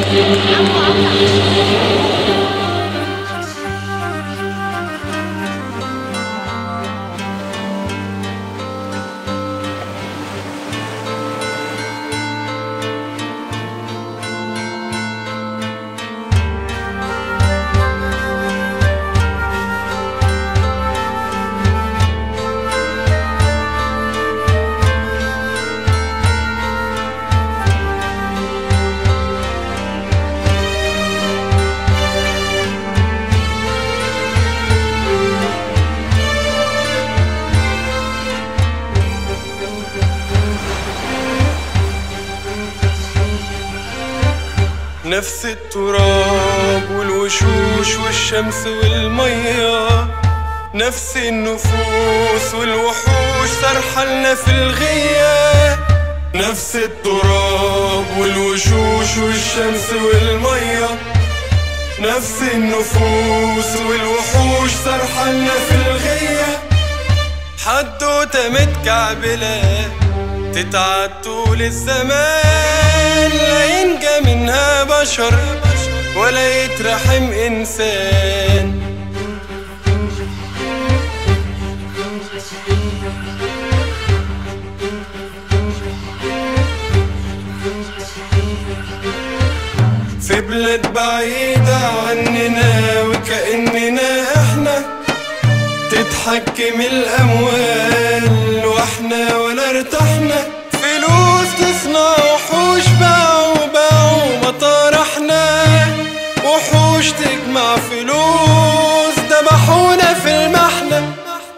نفس التراب والوشوش والشمس والمية، نفس النفوس والوحوش سرحلنا في الغية. نفس التراب والوشوش والشمس والمية، نفس النفوس والوحوش سرحلنا في الغية. حدوتة متكعبلة تتعد طول الزمان، لا ينجى منها بشر ولا يترحم إنسان. في بلاد بعيدة عننا وكأننا احنا، تتحكم الأموال واحنا ولا ارتحنا. فلوس تصنع وحوش، باعوا مطارحنا. وحوش تجمع فلوس، دبحونا في المحنة.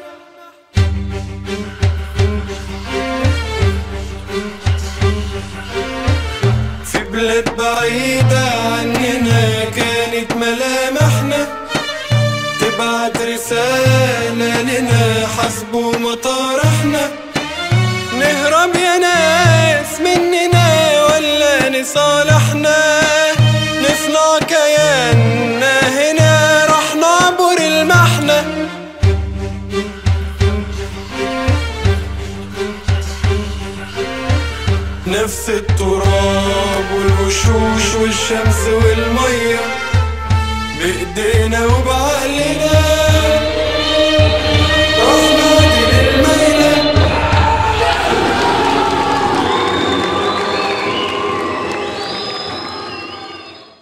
في بلاد بعيدة عننا كانت ملامحنا، تبعت رسالة لنا حسبوا مطارحنا. نهرب يا ناس مننا ولا نصالحنا، نصنع كياننا هنا رح نعبر المحنة. نفس التراب والوشوش والشمس والمية، بإيدينا وبعض